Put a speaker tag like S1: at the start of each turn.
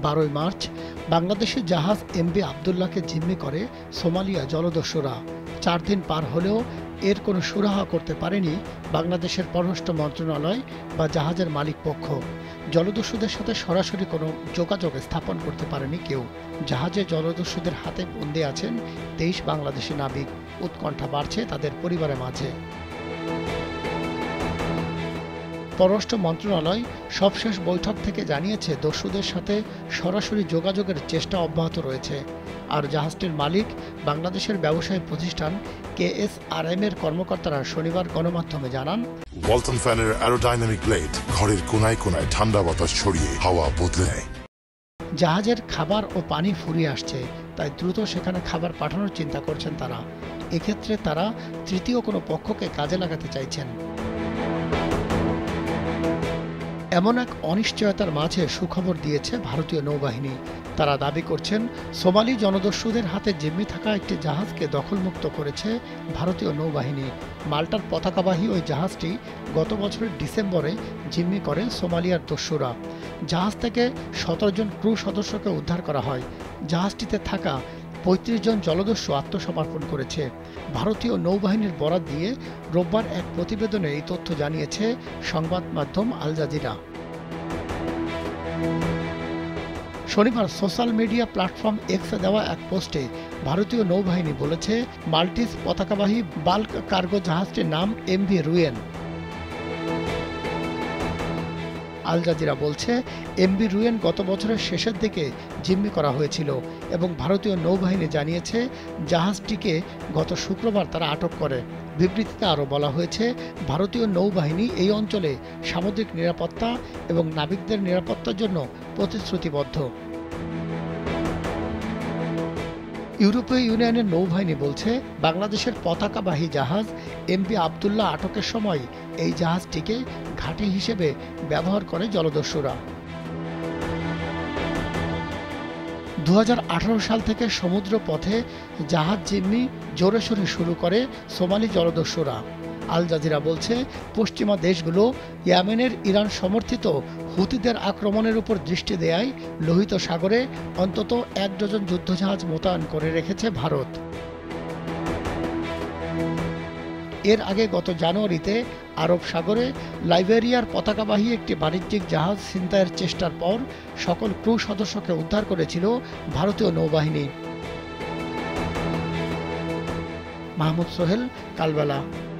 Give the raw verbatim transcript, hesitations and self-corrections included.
S1: বারোই মার্চ বাংলাদেশের জাহাজ এমভি আবদুল্লাহকে জিম্মি করে সোমালিয়া জলদস্যুরা। চার দিন পার হলেও এর কোনো সুরাহা করতে পারেনি বাংলাদেশের পররাষ্ট্র মন্ত্রণালয় বা জাহাজের মালিক পক্ষ। জলদস্যুদের সাথে সরাসরি কোনো যোগাযোগ স্থাপন করতে পারেনি কেউ। জাহাজে জলদস্যুদের হাতে বন্দী আছেন তেইশ বাংলাদেশি নাবিক। উৎকণ্ঠা বাড়ছে তাদের পরিবারের মাঝে। পররাষ্ট্র মন্ত্রণালয় সবশেষ বৈঠক থেকে জানিয়েছে দস্যুদের সাথে সরাসরি যোগাযোগের চেষ্টা অব্যাহত রয়েছে। আর জাহাজটির মালিক বাংলাদেশের ব্যবসায়ী প্রতিষ্ঠান কেএসআরএম এর কর্মকর্তারা শনিবার গণমাধ্যমে জানান,
S2: ওয়ালটন ফ্যানের অ্যারোডাইনামিক ব্লেড ঘরের কোনায় কোনায় ঠান্ডা বাতাস ছড়িয়ে হাওয়া বদলে নেয়।
S1: জাহাজের খাবার ও পানি ফুরিয়ে আসছে, তাই দ্রুত সেখানে খাবার পাঠানোর চিন্তা করছেন তারা। এক্ষেত্রে তারা তৃতীয় কোনো পক্ষকে কাজে লাগাতে চাইছেন। এমন এক অনিশ্চয়তার মাঝে সুখবর দিয়েছে ভারতীয় নৌবাহিনী। তারা দাবি করছেন সোমালি জনদস্যুদের হাতে জিম্মি থাকা একটি জাহাজকে দখলমুক্ত করেছে ভারতীয় নৌবাহিনী। মাল্টার পতাকাবাহী ওই জাহাজটি গত বছরের ডিসেম্বরে জিম্মি করে সোমালিয়ার দস্যুরা। জাহাজ থেকে সতেরো জন ক্রু সদস্যকে উদ্ধার করা হয়। জাহাজটিতে থাকা পঁয়ত্রিশ জন জলদস্যু আত্মসমর্পণ করেছে। ভারতীয় নৌবাহিনীর বরাত দিয়ে রোববার এক প্রতিবেদনে এই তথ্য জানিয়েছে সংবাদ মাধ্যম আল জাজিরা। শনিবার সোশ্যাল মিডিয়া প্ল্যাটফর্ম এক্সে দেওয়া এক পোস্টে ভারতীয় নৌবাহিনী বলেছে, মাল্টিস পতাকাবাহী বাল্ক কার্গো জাহাজটির নাম এমভি রুয়েন। আল জাজিরা বলছে, এমভি রুয়েন গত বছরের শেষের দিকে জিম্মি করা হয়েছিল এবং ভারতীয় নৌবাহিনী জানিয়েছে জাহাজটিকে গত শুক্রবার তারা আটক করে। বিবৃতিতে আরও বলা হয়েছে, ভারতীয় নৌবাহিনী এই অঞ্চলে সামুদ্রিক নিরাপত্তা এবং নাবিকদের নিরাপত্তার জন্য প্রতিশ্রুতিবদ্ধ। ইউরোপীয় ইউনিয়নের নৌবাহিনী বলছে, বাংলাদেশের পতাকাবাহী জাহাজ এমভি আবদুল্লাহ আটকের সময় এই জাহাজটিকে ঘাঁটি হিসেবে ব্যবহার করে জলদস্যুরা। দু হাজার আঠারো সাল থেকে সমুদ্র পথে জাহাজ জিম্মি জোরে সোরে শুরু করে সোমালি জলদস্যুরা। আল জাজিরা বলছে, পশ্চিমা দেশগুলো ইয়েমেনের ইরান সমর্থিত হুতিদের আক্রমণের উপর দৃষ্টি দেয়ায় লোহিত সাগরে অন্তত এক ডজন যুদ্ধজাহাজ মোতায়েন করে রেখেছে ভারত। এর আগে গত জানুয়ারিতে আরব সাগরে লাইবেরিয়ার পতাকাবাহী একটি বাণিজ্যিক জাহাজ ছিনতাইয়ের চেষ্টার পর সকল ক্রু সদস্যকে উদ্ধার করেছিল ভারতীয় নৌবাহিনী। মাহমুদ সোহেল, কালবেলা।